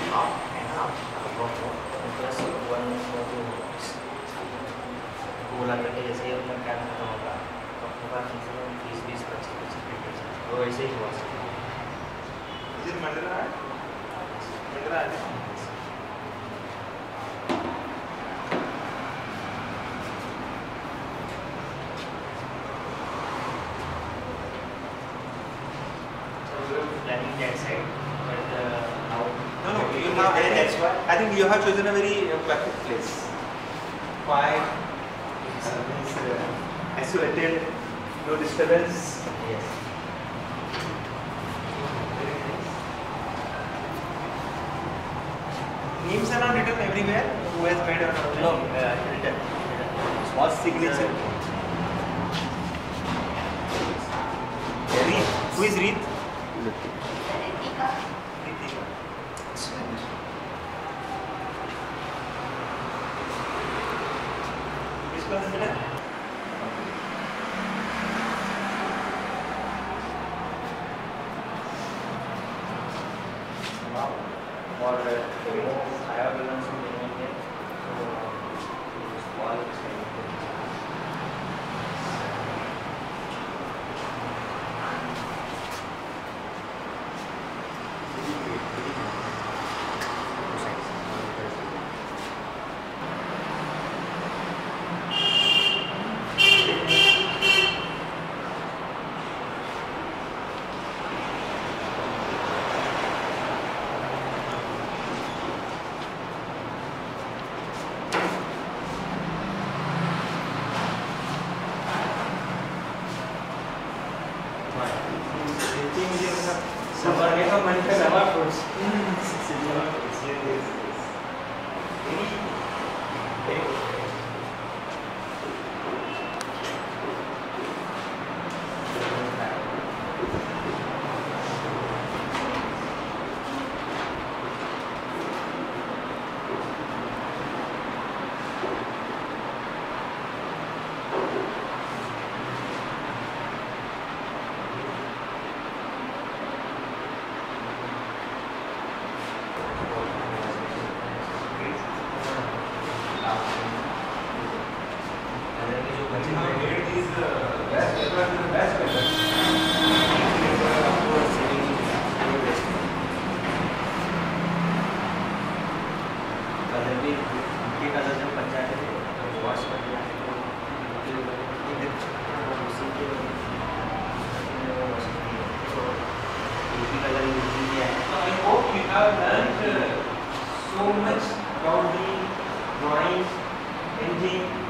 half and half, plus one or two hours. बोला करके जैसे ही अपना कैब खत्म होगा तो अपने पास कम से कम 20-25 पेपर्स हैं, तो ऐसे ही हुआ सकता है। Mandla planning that side, but now no, you have, that's why I think you have chosen a very perfect place. Why? Isolated, no disturbance. yes. Names are not written everywhere. Who has made or not? No, written. Small signature. Reed. Who is Reed? Ritika. Which class is it? Wow. और I have learned something here. So small Summer के तो मन पे summer fruits. I hope you have learned so much about the drawing, painting,